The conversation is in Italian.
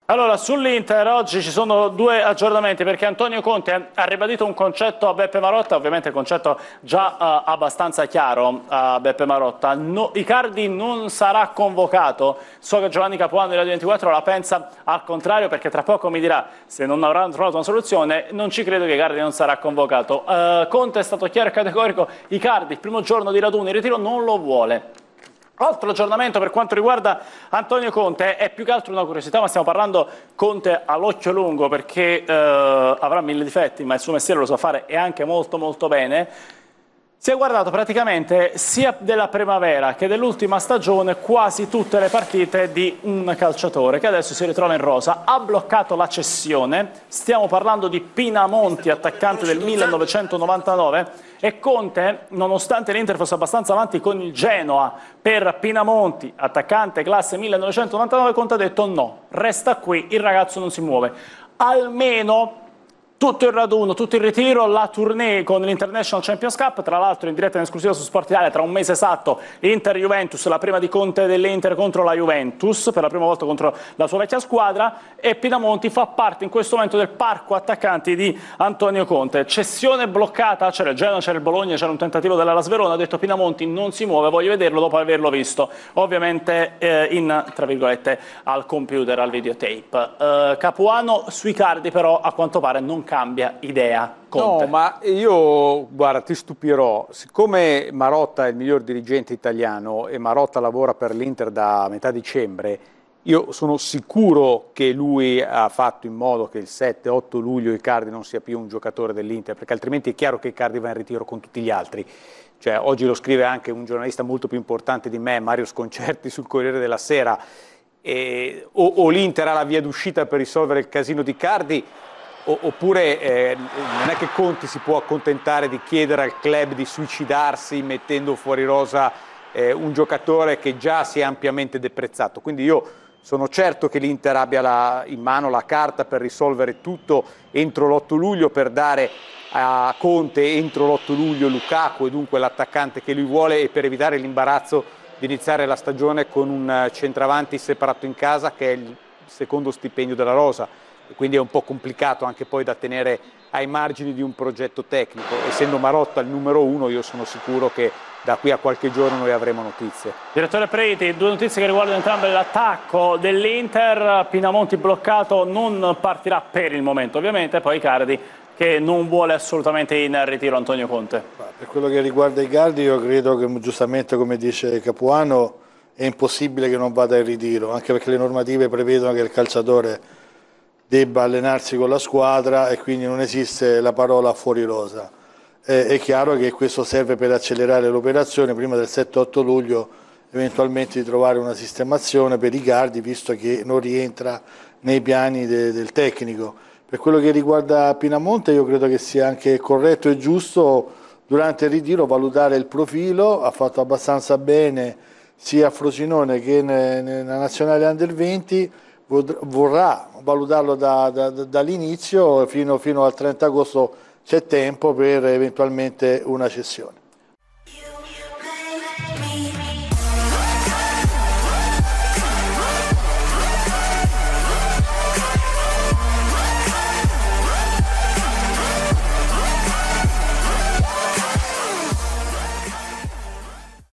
Allora, sull'Inter oggi ci sono due aggiornamenti perché Antonio Conte ha ribadito un concetto a Beppe Marotta, ovviamente il concetto già abbastanza chiaro a Beppe Marotta. No, Icardi non sarà convocato, so che Giovanni Capuano di Radio 24 la pensa al contrario perché tra poco mi dirà se non avranno trovato una soluzione, non ci credo che Icardi non sarà convocato. Conte è stato chiaro e categorico, Icardi il primo giorno di raduno in ritiro non lo vuole. Altro aggiornamento per quanto riguarda Antonio Conte è più che altro una curiosità, ma stiamo parlando Conte all'occhio lungo perché avrà mille difetti, ma il suo mestiere lo sa fare e anche molto molto bene. Si è guardato praticamente sia della primavera che dell'ultima stagione quasi tutte le partite di un calciatore che adesso si ritrova in rosa. Ha bloccato la cessione, stiamo parlando di Pinamonti, attaccante del 1999, e Conte, nonostante l'Inter fosse abbastanza avanti con il Genoa per Pinamonti, attaccante classe 1999, Conte ha detto no, resta qui, il ragazzo non si muove. Almeno tutto il raduno, tutto il ritiro, la tournée con l'International Champions Cup, tra l'altro in diretta in esclusiva su Sport Italia tra un mese esatto, Inter-Juventus, la prima di Conte dell'Inter contro la Juventus, per la prima volta contro la sua vecchia squadra, e Pinamonti fa parte in questo momento del parco attaccanti di Antonio Conte. Cessione bloccata, c'era il Genoa, c'era il Bologna, c'era un tentativo della Las Verona, ha detto Pinamonti non si muove, voglio vederlo dopo averlo visto, ovviamente tra virgolette, al computer, al videotape. Capuano sui Icardi però a quanto pare non cambia idea Conte. No, ma io, guarda, ti stupirò. Siccome Marotta è il miglior dirigente italiano e Marotta lavora per l'Inter da metà dicembre, io sono sicuro che lui ha fatto in modo che il 7-8 luglio Icardi non sia più un giocatore dell'Inter, perché altrimenti è chiaro che Icardi va in ritiro con tutti gli altri. Cioè, oggi lo scrive anche un giornalista molto più importante di me, Mario Sconcerti, sul Corriere della Sera. O l'Inter ha la via d'uscita per risolvere il casino di Icardi, oppure non è che Conte si può accontentare di chiedere al club di suicidarsi mettendo fuori rosa un giocatore che già si è ampiamente deprezzato. Quindi io sono certo che l'Inter abbia in mano la carta per risolvere tutto entro l'8 luglio, per dare a Conte entro l'8 luglio Lukaku e dunque l'attaccante che lui vuole, e per evitare l'imbarazzo di iniziare la stagione con un centravanti separato in casa che è il secondo stipendio della rosa. E quindi è un po' complicato anche poi da tenere ai margini di un progetto tecnico. Essendo Marotta il numero uno, io sono sicuro che da qui a qualche giorno noi avremo notizie. Direttore Preti, due notizie che riguardano entrambe l'attacco dell'Inter. Pinamonti bloccato, non partirà per il momento ovviamente, poi Icardi che non vuole assolutamente in ritiro Antonio Conte. Per quello che riguarda Icardi, io credo che giustamente, come dice Capuano, è impossibile che non vada in ritiro, anche perché le normative prevedono che il calciatore debba allenarsi con la squadra e quindi non esiste la parola fuori rosa. È chiaro che questo serve per accelerare l'operazione prima del 7-8 luglio, eventualmente di trovare una sistemazione per Icardi, visto che non rientra nei piani del tecnico. Per quello che riguarda Pinamonte, io credo che sia anche corretto e giusto durante il ritiro valutare il profilo. Ha fatto abbastanza bene sia a Frosinone che nella nazionale Under 20, vorrà valutarlo dall'inizio fino al 30 agosto, c'è tempo per eventualmente una cessione.